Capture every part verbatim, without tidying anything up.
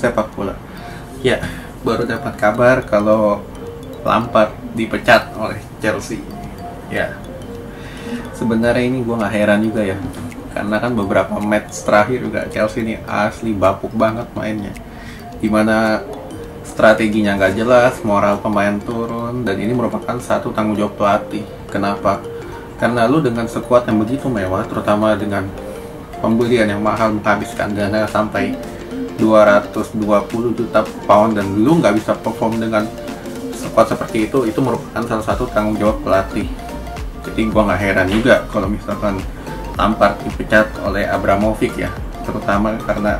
sepak bola. Ya, baru dapat kabar kalau Lampard dipecat oleh Chelsea. Ya, sebenarnya ini gue nggak heran juga ya, karena kan beberapa match terakhir juga Chelsea ini asli bapuk banget mainnya, dimana strateginya nggak jelas, moral pemain turun, dan ini merupakan satu tanggung jawab pelatih. Kenapa? Karena lu dengan skuad yang begitu mewah, terutama dengan pembelian yang mahal, menghabiskan dana sampai dua ratus dua puluh juta pound, dan lu nggak bisa perform dengan skuad seperti itu, itu merupakan salah satu tanggung jawab pelatih. Jadi gua nggak heran juga kalau misalkan Lampard dipecat oleh Abramovich ya, terutama karena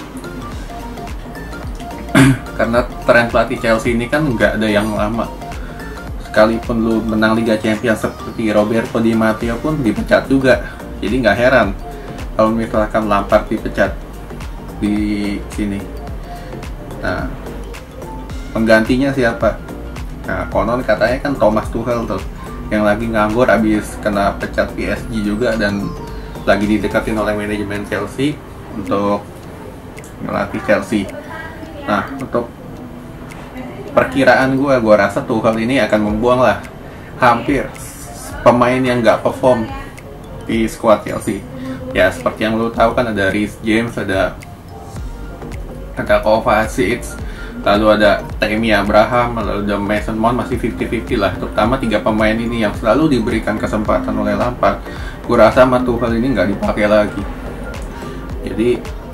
karena tren pelatih Chelsea ini kan nggak ada yang lama. Sekalipun lu menang Liga Champions seperti Roberto Di Matteo pun dipecat juga. Jadi nggak heran kalau misalkan Lampard dipecat di sini. Nah, penggantinya siapa? Nah, konon katanya kan Thomas Tuchel tuh, yang lagi nganggur abis kena pecat P S G juga, dan lagi didekatin oleh manajemen Chelsea untuk melatih Chelsea. Nah, untuk perkiraan gue, gue rasa Tuchel ini akan membuang lah hampir pemain yang nggak perform di squad Chelsea. Ya, seperti yang lo tahu kan, ada Reece James, ada ada Kovacic, lalu ada Tammy Abraham, lalu ada Mason Mount, masih fifty fifty lah. Terutama tiga pemain ini yang selalu diberikan kesempatan oleh Lampard. Gue rasa sama Tuchel ini nggak dipakai lagi. Jadi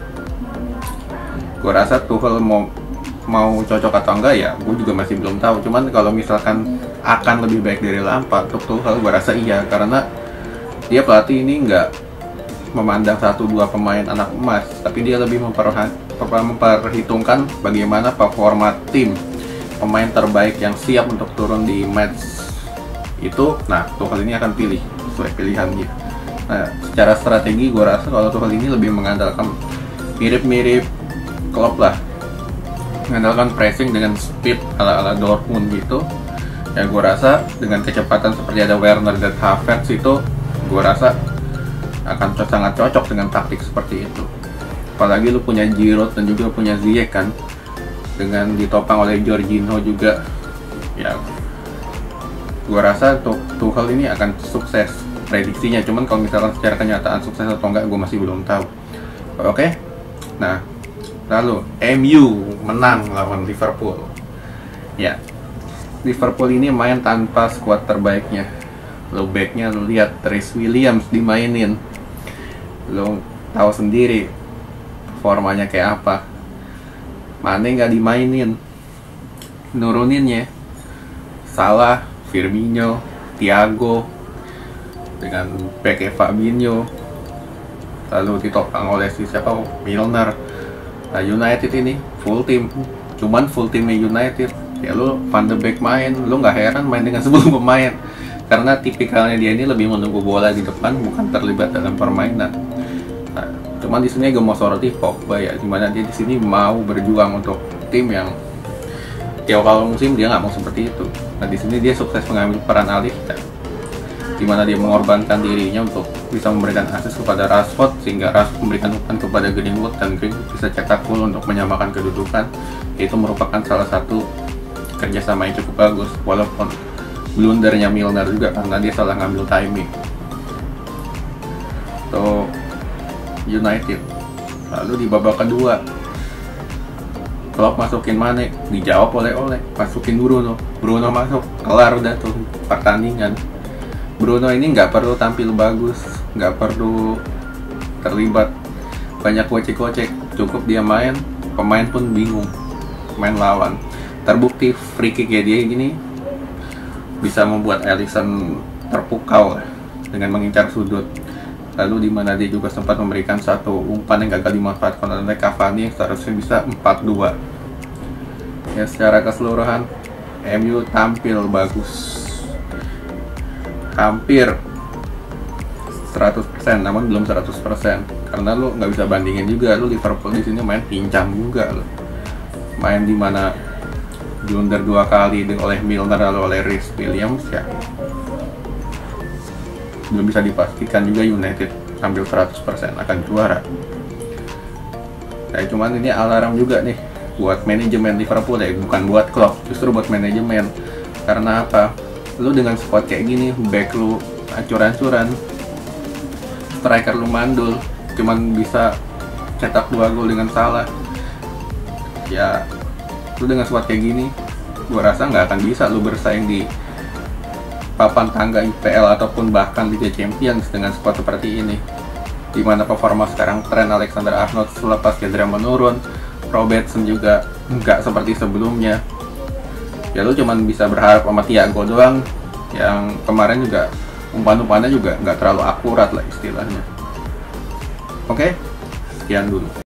gue rasa Tuchel mau mau cocok atau enggak ya, gue juga masih belum tahu. Cuman kalau misalkan akan lebih baik dari Lampard untuk Tuchel, gue rasa iya, karena dia pelatih ini nggak memandang satu dua pemain anak emas, tapi dia lebih memperhitungkan bagaimana performa tim, pemain terbaik yang siap untuk turun di match itu. Nah, Tuchel ini akan pilih sesuai pilihan dia. Nah, secara strategi gue rasa kalau Tuchel ini lebih mengandalkan mirip-mirip Klopp lah, mengandalkan pressing dengan speed ala-ala Dortmund gitu. Ya, gue rasa dengan kecepatan seperti ada Werner dan Havertz itu, gue rasa akan sangat cocok dengan taktik seperti itu. Apalagi lu punya Giroud dan juga punya Ziyech kan, dengan ditopang oleh Jorginho juga. Ya, gua rasa untuk Tuchel ini akan sukses prediksinya. Cuman kalau misalkan secara kenyataan sukses atau enggak, gue masih belum tahu. Oke, nah lalu M U menang lawan Liverpool. Ya, Liverpool ini main tanpa skuad terbaiknya. Lo backnya lo lihat, Reece Williams dimainin, lo tahu sendiri formanya kayak apa. Mane nggak dimainin, nuruninnya Salah, Firmino, Thiago, dengan back Fabinho, lalu ditopang oleh si siapa, Milner. Nah, United ini full team, cuman full timnya United ya, lo Van de Beek main, lo nggak heran main dengan sepuluh pemain, karena tipikalnya dia ini lebih menunggu bola di depan, bukan terlibat dalam permainan. Nah, cuman di sini gue mau soroti Pogba ya, dimana dia di sini mau berjuang untuk tim yang tiap awal musim dia nggak mau seperti itu. Nah, di sini dia sukses mengambil peran alih, ya, dimana dia mengorbankan dirinya untuk bisa memberikan asis kepada Rashford, sehingga Rashford memberikan umpan kepada Greenwood, dan Greenwood bisa cetak gol untuk menyamakan kedudukan. Itu merupakan salah satu kerjasama yang cukup bagus, walaupun blundernya Milner juga karena dia salah ngambil timing. So, United. Lalu di babak kedua, Klopp masukin Mane, dijawab oleh Ole, masukin Bruno, Bruno masuk, kelar udah tuh pertandingan. Bruno ini nggak perlu tampil bagus, nggak perlu terlibat banyak kocek-kocek, cukup dia main, pemain pun bingung main lawan. Terbukti free kick ya dia gini bisa membuat Alisson terpukau dengan mengincar sudut. Lalu di mana dia juga sempat memberikan satu umpan yang gagal dimanfaatkan oleh Cavani yang seharusnya bisa empat dua. Ya, secara keseluruhan M U tampil bagus, hampir seratus persen, namun belum seratus persen karena lu nggak bisa bandingin juga. Lu Liverpool di sini main pincang juga, lu main di mana blunder dua kali oleh Milner lalu oleh Reece Williams, ya belum bisa dipastikan juga United hampir seratus persen akan juara. Nah, cuman ini alarm juga nih buat manajemen Liverpool ya, bukan buat klub, justru buat manajemen. Karena apa? Lu dengan squad kayak gini, back lu ancur-ancuran, striker lu mandul, cuman bisa cetak dua gol dengan Salah. Ya, lu dengan squad kayak gini, gua rasa nggak akan bisa lu bersaing di papan tangga I P L ataupun bahkan Liga Champions dengan squad seperti ini. Dimana performa sekarang Trent Alexander-Arnold selepas cedera menurun, Robertson juga nggak seperti sebelumnya. Ya lu cuman bisa berharap sama Thiago doang, yang kemarin juga umpan-umpannya juga nggak terlalu akurat lah istilahnya. Oke, sekian dulu.